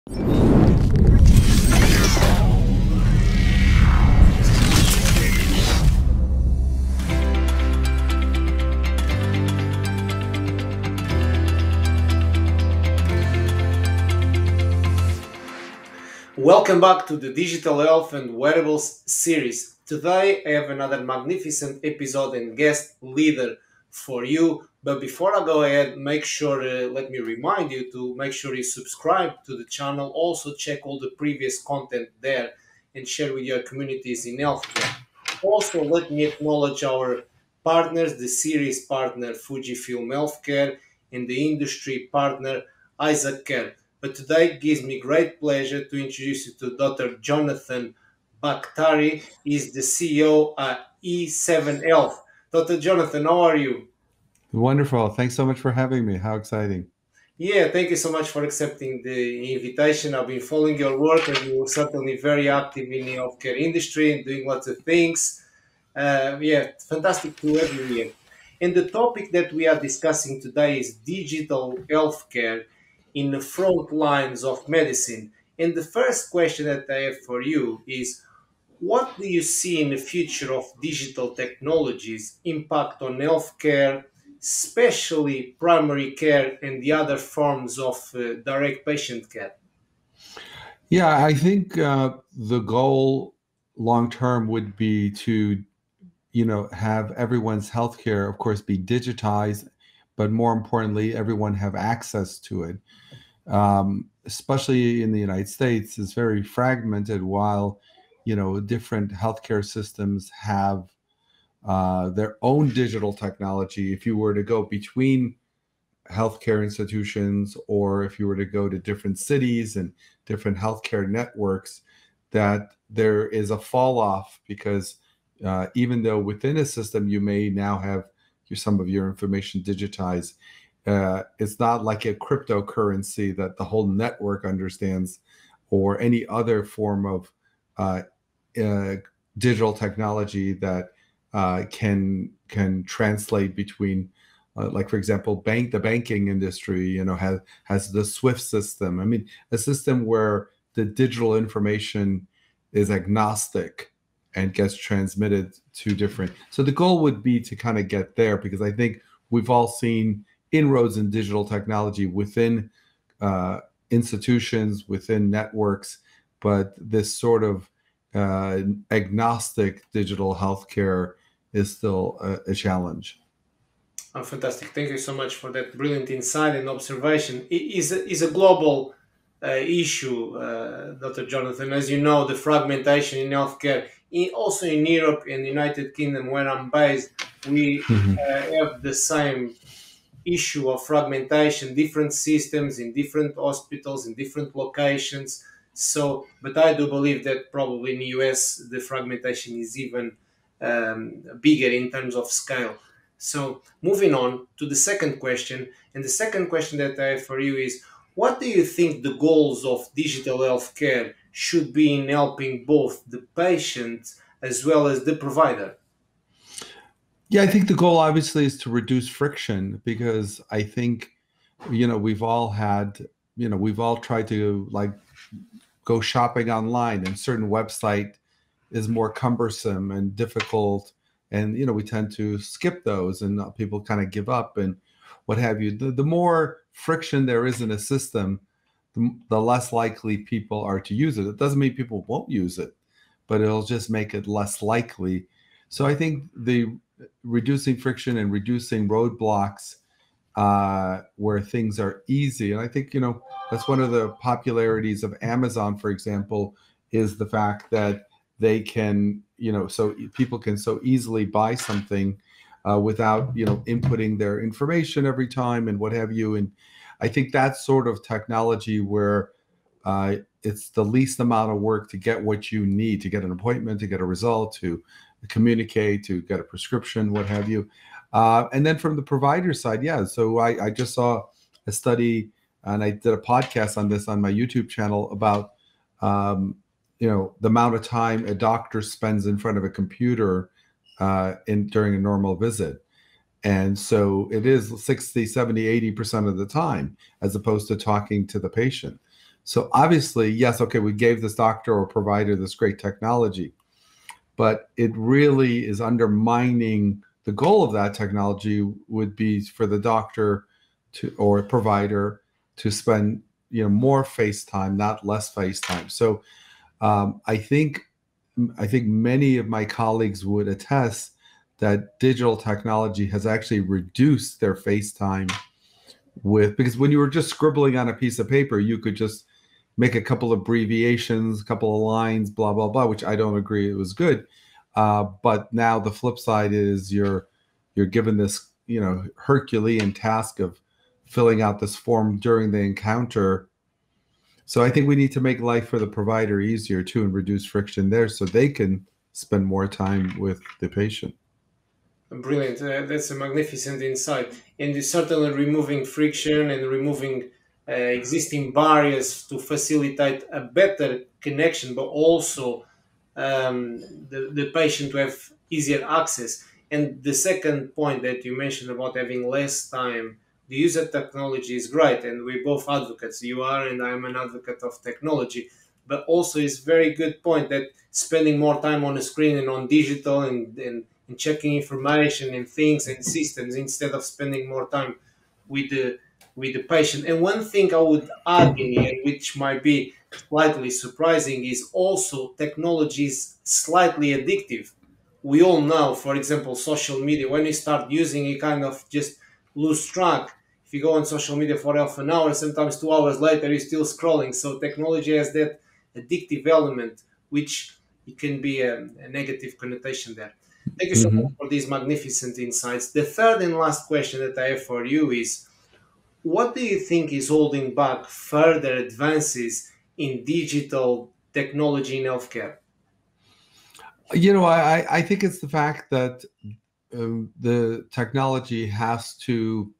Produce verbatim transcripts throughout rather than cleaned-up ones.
Welcome back to the Digital Health and Wearables series. Today I have another magnificent episode and guest leader for you. But before I go ahead, make sure, uh, let me remind you to make sure you subscribe to the channel. Also check all the previous content there and share with your communities in healthcare. Also, let me acknowledge our partners, the series partner Fujifilm Healthcare and the industry partner Isaac Care. But today it gives me great pleasure to introduce you to Doctor Jonathan Baktari. He's the C E O at E seven Health. Doctor Jonathan, how are you? Wonderful. Thanks so much for having me. How exciting. Yeah, thank you so much for accepting the invitation. I've been following your work and you're certainly very active in the healthcare industry and doing lots of things. Uh, yeah, fantastic to have you here. And the topic that we are discussing today is digital healthcare in the front lines of medicine. And the first question that I have for you is, what do you see in the future of digital technologies impact on healthcare, especially primary care and the other forms of uh, direct patient care? Yeah, I think uh, the goal long term would be to, you know, have everyone's healthcare, of course, be digitized, but more importantly, everyone have access to it. Um, especially in the United States, is very fragmented. While, you know, different healthcare systems have uh, their own digital technology. If you were to go between healthcare institutions, or if you were to go to different cities and different healthcare networks, that there is a fall off because uh, even though within a system you may now have your, some of your information digitized, uh, it's not like a cryptocurrency that the whole network understands, or any other form of uh, uh, digital technology that uh, can can translate between. Uh, like, for example, bank the banking industry, you know, has has the SWIFT system. I mean, a system where the digital information is agnostic and gets transmitted to different. So the goal would be to kind of get there, because I think we've all seen inroads in digital technology within uh, institutions, within networks, but this sort of uh, agnostic digital healthcare is still a, a challenge. Oh, fantastic. Thank you so much for that brilliant insight and observation. It is a, is a global uh, issue, uh, Doctor Jonathan. As you know, the fragmentation in healthcare, in, also in Europe and the United Kingdom, where I'm based, we Mhm. uh, have the same issue of fragmentation, different systems in different hospitals, in different locations. So, but I do believe that probably in the U S, the fragmentation is even um, bigger in terms of scale. So, moving on to the second question, and the second question that I have for you is, what do you think the goals of digital healthcare should be in helping both the patient as well as the provider? Yeah, I think the goal obviously is to reduce friction, because I think, you know, we've all had, you know, we've all tried to like go shopping online, and certain website is more cumbersome and difficult. And, you know, we tend to skip those, and uh, people kind of give up and what have you. The, the more friction there is in a system, the, the less likely people are to use it. It doesn't mean people won't use it, but it'll just make it less likely. So I think the reducing friction and reducing roadblocks uh, where things are easy. And I think, you know, that's one of the popularities of Amazon, for example, is the fact that they can, you know, so people can so easily buy something uh, without, you know, inputting their information every time and what have you. And I think that's sort of technology where uh, it's the least amount of work to get what you need, to get an appointment, to get a result, to communicate, to get a prescription, what have you. Uh, and then from the provider side, yeah. So I, I just saw a study, and I did a podcast on this on my YouTube channel about, um, you know, the amount of time a doctor spends in front of a computer uh, in during a normal visit. And so it is sixty, seventy, eighty percent of the time, as opposed to talking to the patient. So obviously, yes, okay, we gave this doctor or provider this great technology, but it really is undermining the goal of that technology would be for the doctor to or provider to spend, you know, more face time, not less face time. So um, I think I think many of my colleagues would attest that digital technology has actually reduced their face time with, because when you were just scribbling on a piece of paper, you could just make a couple of abbreviations, a couple of lines, blah, blah, blah, which I don't agree it was good. Uh, but now the flip side is you're you're given this, you know, Herculean task of filling out this form during the encounter. So I think we need to make life for the provider easier too and reduce friction there so they can spend more time with the patient. Brilliant. Uh, that's a magnificent insight. And it's certainly removing friction and removing uh, existing barriers to facilitate a better connection, but also um, the, the patient to have easier access. And the second point that you mentioned about having less time, the use of technology is great, and we're both advocates. You are, and I'm an advocate of technology. But also, it's very good point that spending more time on the screen and on digital and, and, and checking information and things and systems instead of spending more time with the with the patient. And one thing I would add in here, which might be slightly surprising, is also technology is slightly addictive. We all know, for example, social media, when you start using it, kind of just lose track. If you go on social media for half an hour, sometimes two hours later, you're still scrolling. So technology has that addictive element, which it can be a, a negative connotation there. Thank you so much Mm-hmm. for these magnificent insights. The third and last question that I have for you is, what do you think is holding back further advances in digital technology in healthcare? You know, I, I think it's the fact that um, the technology has to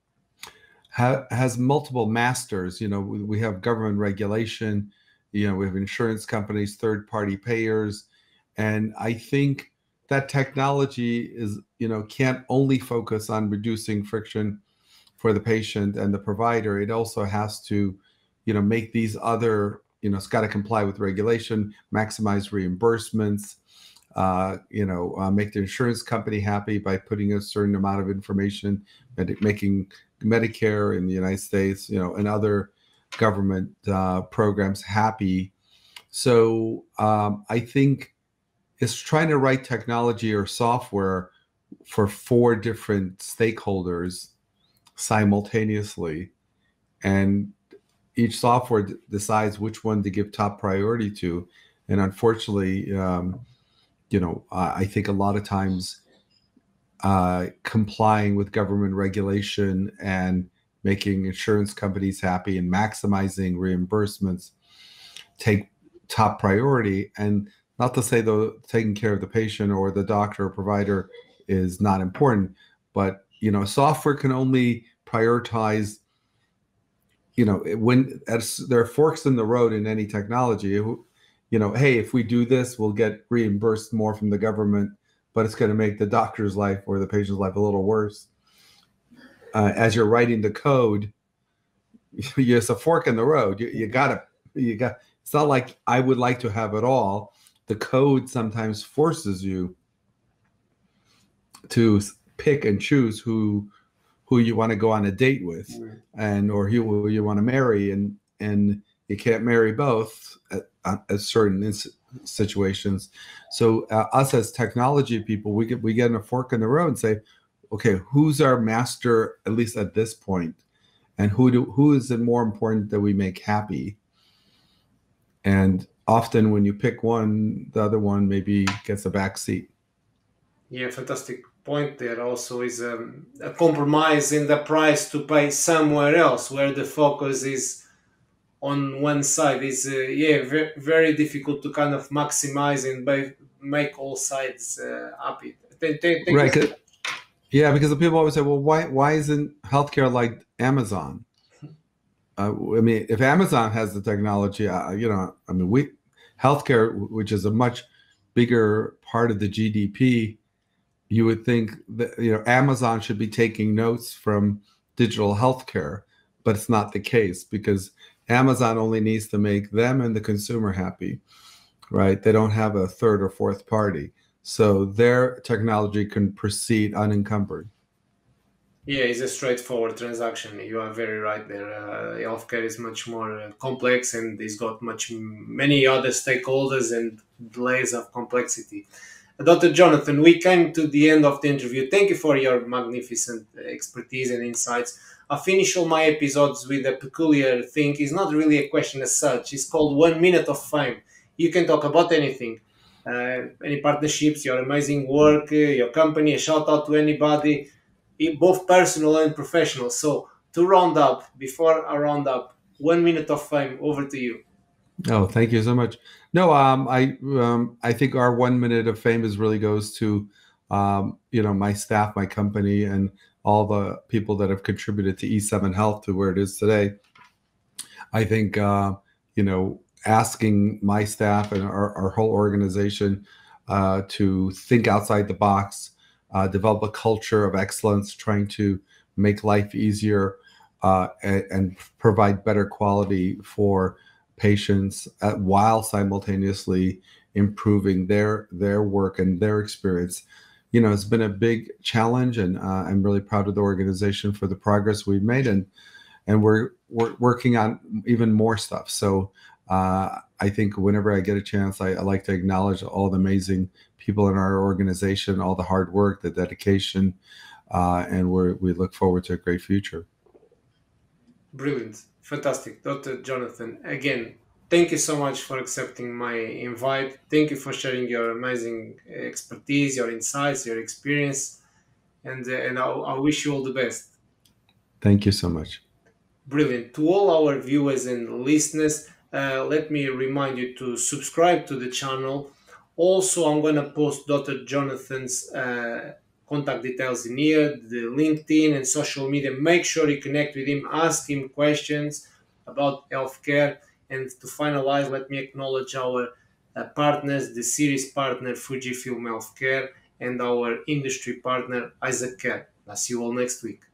ha, has multiple masters. You know, we, we have government regulation, you know, we have insurance companies, third party payers. And I think that technology is, you know, can't only focus on reducing friction for the patient and the provider. It also has to, you know, make these other, you know, it's got to comply with regulation, maximize reimbursements, uh, you know, uh, make the insurance company happy by putting a certain amount of information, and making Medicare in the United States, you know, and other government uh, programs happy. So um, I think it's trying to write technology or software for four different stakeholders simultaneously, and each software d- decides which one to give top priority to. And unfortunately, um, you know, uh, I think a lot of times uh, complying with government regulation and making insurance companies happy and maximizing reimbursements take top priority. And not to say though taking care of the patient or the doctor or provider is not important, but you know, software can only prioritize, you know, when as there are forks in the road in any technology, you know, hey, if we do this, we'll get reimbursed more from the government, but it's going to make the doctor's life or the patient's life a little worse. Uh, as you're writing the code, it's a fork in the road. You, you gotta, you got. It's not like I would like to have it all. The code sometimes forces you to pick and choose who who you want to go on a date with, Mm. and or who you want to marry, and and you can't marry both at, at certain ins- situations. So uh, us as technology people, we get we get in a fork in the road and say, okay, who's our master at least at this point, and who do who is it more important that we make happy? And often when you pick one, the other one maybe gets a back seat. Yeah, fantastic point there. Also, is um, a compromise in the price to pay somewhere else, where the focus is on one side. Is uh, yeah, ve- very difficult to kind of maximize and ba- make all sides uh, happy. Thank, thank, thank you. Right. 'Cause- Yeah, because the people always say, well, why why isn't healthcare like Amazon? Uh, I mean, if Amazon has the technology, uh, you know, I mean, we healthcare, which is a much bigger part of the G D P, you would think that, you know, Amazon should be taking notes from digital healthcare, but it's not the case because Amazon only needs to make them and the consumer happy, right? They don't have a third or fourth party. So their technology can proceed unencumbered. Yeah, it's a straightforward transaction. You are very right there. Uh, healthcare is much more uh, complex, and it's got much many other stakeholders and layers of complexity. Doctor Jonathan, we came to the end of the interview. Thank you for your magnificent expertise and insights. I finish all my episodes with a peculiar thing. It's not really a question as such. It's called One Minute of Fame. You can talk about anything, uh, any partnerships, your amazing work, uh, your company, a shout out to anybody, i- both personal and professional. So, to round up, before I round up, One Minute of Fame, over to you. Oh, thank you so much. No, um, I um, I think our one minute of fame is really goes to um, you know, my staff, my company, and all the people that have contributed to E seven Health to where it is today. I think uh, you know, asking my staff and our, our whole organization uh, to think outside the box, uh, develop a culture of excellence, trying to make life easier uh, and, and provide better quality for patients uh, while simultaneously improving their their work and their experience. You know, it's been a big challenge, and uh, I'm really proud of the organization for the progress we've made, and and we're we're working on even more stuff. So uh, I think whenever I get a chance, I, I like to acknowledge all the amazing people in our organization, all the hard work, the dedication, uh, and we we look forward to a great future. Brilliant. Fantastic. Doctor Jonathan, again, thank you so much for accepting my invite. Thank you for sharing your amazing expertise, your insights, your experience, and, uh, and I, I wish you all the best. Thank you so much. Brilliant. To all our viewers and listeners, uh, let me remind you to subscribe to the channel. Also, I'm going to post Doctor Jonathan's uh, contact details in here, the LinkedIn and social media. Make sure you connect with him, ask him questions about healthcare. And to finalize, let me acknowledge our uh, partners, the series partner Fujifilm Healthcare, and our industry partner Isaac Care. I'll see you all next week.